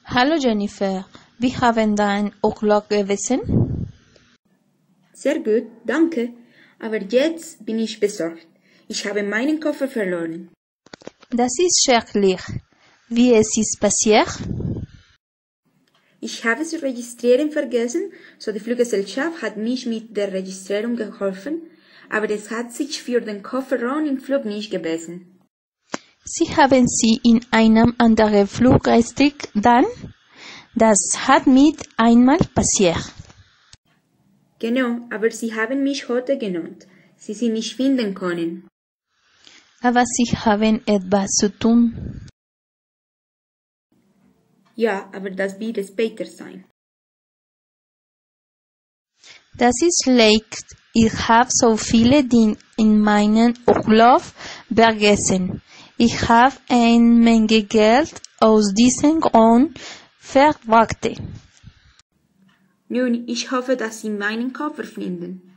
Hallo Jennifer, wie haben dein Urlaub gewesen? Sehr gut, danke. Aber jetzt bin ich besorgt. Ich habe meinen Koffer verloren. Das ist schrecklich. Wie es ist passiert? Ich habe zu registrieren vergessen, so die Fluggesellschaft hat mich mit der Registrierung geholfen, aber es hat sich für den Kofferraum im Flug nicht gewesen. Sie haben sie in einem anderen Flug registriert dann? Das hat mit einmal passiert. Genau, aber sie haben mich heute genannt. Sie sind nicht finden können. Aber sie haben etwas zu tun. Ja, aber das wird später sein. Das ist leicht. Ich habe so viele Dinge in meinen Urlaub vergessen. Ich habe eine Menge Geld aus diesem Grund verbracht. Nun, ich hoffe, dass Sie meinen Koffer finden.